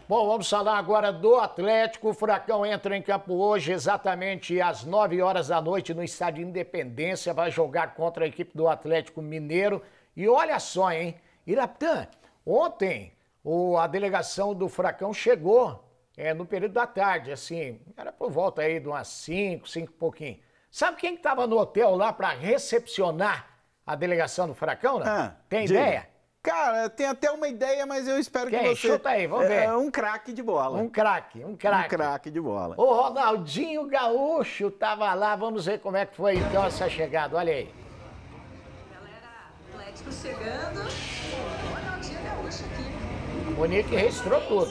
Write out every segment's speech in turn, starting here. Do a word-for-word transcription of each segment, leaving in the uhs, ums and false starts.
Bom, vamos falar agora do Atlético. O Furacão entra em campo hoje exatamente às nove horas da noite no Estádio Independência. Vai jogar contra a equipe do Atlético Mineiro. E olha só, hein? Iraptã, ontem o, a delegação do Furacão chegou é, no período da tarde, assim, era por volta aí de umas cinco, cinco e pouquinho. Sabe quem estava no hotel lá para recepcionar a delegação do Furacão, né? Ah, Tem diga. ideia? Cara, tem até uma ideia, mas eu espero Quem? que você... Chuta aí, vamos ver. É um craque de bola. Um craque, um craque. Um craque de bola. O Ronaldinho Gaúcho estava lá, vamos ver como é que foi então essa chegada, olha aí. Galera, Atlético chegando, o Ronaldinho Gaúcho aqui. O Nick registrou tudo.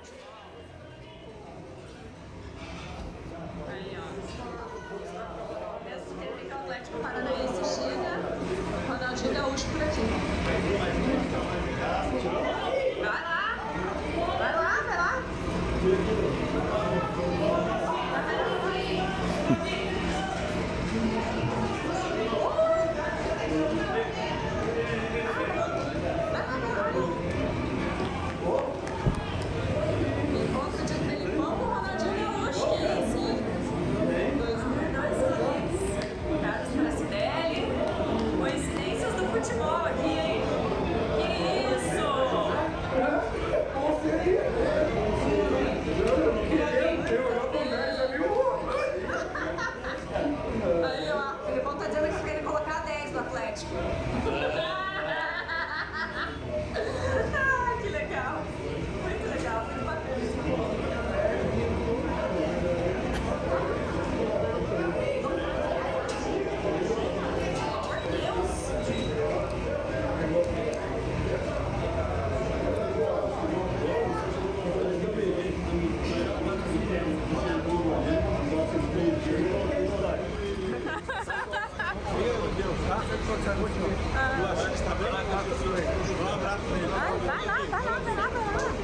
Aí, ó. Essa teve que o Atlético Paranaense chega, Ronaldinho Gaúcho por aqui. Vai lá, vai lá, vai lá. Encontro de Felipão com Ronaldinho Gaúcho, que é esse, hein? dois mil e dois, Carlos Pracidelli. Coincidências do futebol aqui, hein? Que isso? Aí, ó, o Felipão tá dizendo que quer colocar dez no Atlético. Ah, que legal. Muito legal, muito bacana. Vai, vai lá, vai lá, vai lá, vai lá.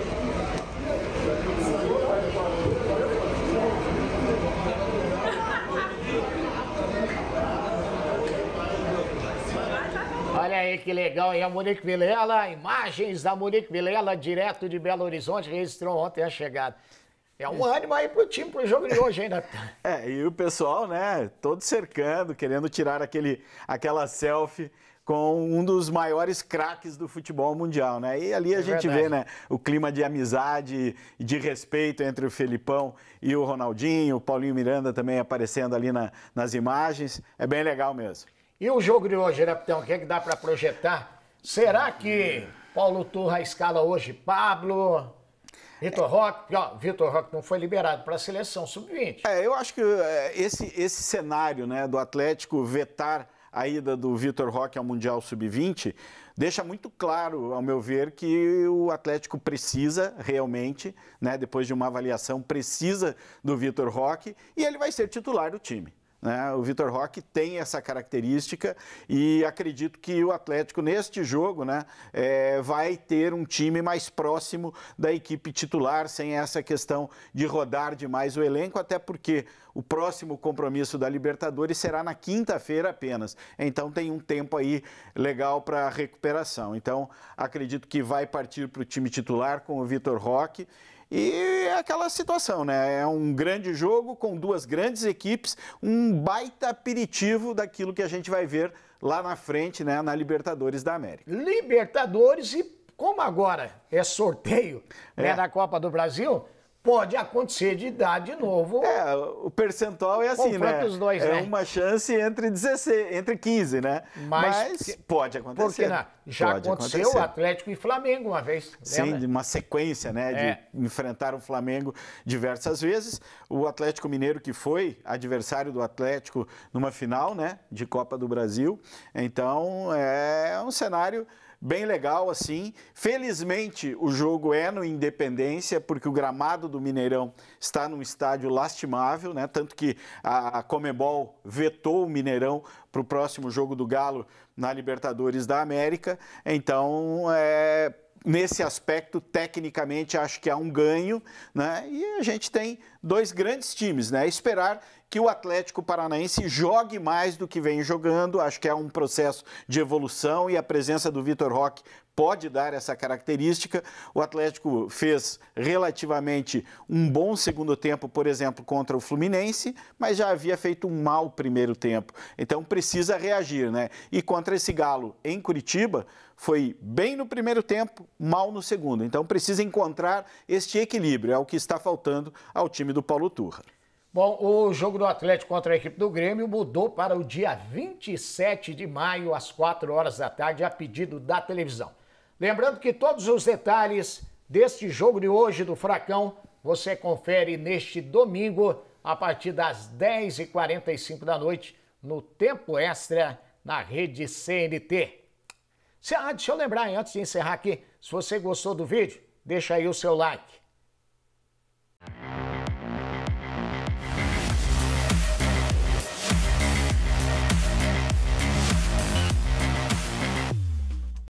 Olha aí que legal, e a Monique Vilela, imagens da Monique Vilela, direto de Belo Horizonte, registrou ontem a chegada. É um ânimo aí pro time, pro jogo de hoje ainda. É, e o pessoal, né, todo cercando, querendo tirar aquele, aquela selfie com um dos maiores craques do futebol mundial, né? E ali a É gente verdade. vê, né, o clima de amizade e de respeito entre o Felipão e o Ronaldinho, o Paulinho Miranda também aparecendo ali na, nas imagens. É bem legal mesmo. E o jogo de hoje, Raptão, o que é que dá pra projetar? Será que Paulo Turra escala hoje Pablo, Vitor Roque? Ó, Vitor Roque não foi liberado para a seleção sub vinte. É, eu acho que é, esse, esse cenário, né, do Atlético vetar a ida do Vitor Roque ao Mundial sub vinte deixa muito claro, ao meu ver, que o Atlético precisa realmente, né, depois de uma avaliação, precisa do Vitor Roque e ele vai ser titular do time. Né? O Vitor Roque tem essa característica e acredito que o Atlético neste jogo, né, é, vai ter um time mais próximo da equipe titular, sem essa questão de rodar demais o elenco, até porque o próximo compromisso da Libertadores será na quinta-feira apenas, então tem um tempo aí legal para recuperação. Então acredito que vai partir para o time titular com o Vitor Roque. E é aquela situação, né? É um grande jogo com duas grandes equipes, um baita aperitivo daquilo que a gente vai ver lá na frente, né? Na Libertadores da América. Libertadores e como agora é sorteio, É. né, da Copa do Brasil, pode acontecer de dar de novo. É, o percentual é assim, Confronta né? os dois, é né? uma chance entre dezesseis, entre quinze, né? Mas, Mas pode acontecer. Porque não, já Pode aconteceu acontecer. Atlético e Flamengo uma vez. Sim, lembra? de uma sequência, né, de É. enfrentar o Flamengo diversas vezes. O Atlético Mineiro, que foi adversário do Atlético numa final, né, de Copa do Brasil. Então, é um cenário bem legal, assim. Felizmente, o jogo é no Independência, porque o gramado do Mineirão está num estádio lastimável, né? Tanto que a Conmebol vetou o Mineirão para o próximo jogo do Galo na Libertadores da América. Então, é... nesse aspecto, tecnicamente, acho que há um ganho, né? E a gente tem dois grandes times, né? Esperar que o Atlético Paranaense jogue mais do que vem jogando. Acho que é um processo de evolução e a presença do Vitor Roque pode dar essa característica. O Atlético fez relativamente um bom segundo tempo, por exemplo, contra o Fluminense, mas já havia feito um mau primeiro tempo. Então precisa reagir, né? E contra esse Galo em Curitiba, foi bem no primeiro tempo, mal no segundo. Então precisa encontrar este equilíbrio, é o que está faltando ao time do Paulo Turra. Bom, o jogo do Atlético contra a equipe do Grêmio mudou para o dia vinte e sete de maio, às quatro horas da tarde, a pedido da televisão. Lembrando que todos os detalhes deste jogo de hoje do Furacão, você confere neste domingo, a partir das dez e quarenta e cinco da noite, no Tempo Extra, na rede C N T. Ah, deixa eu lembrar, antes de encerrar aqui, se você gostou do vídeo, deixa aí o seu like.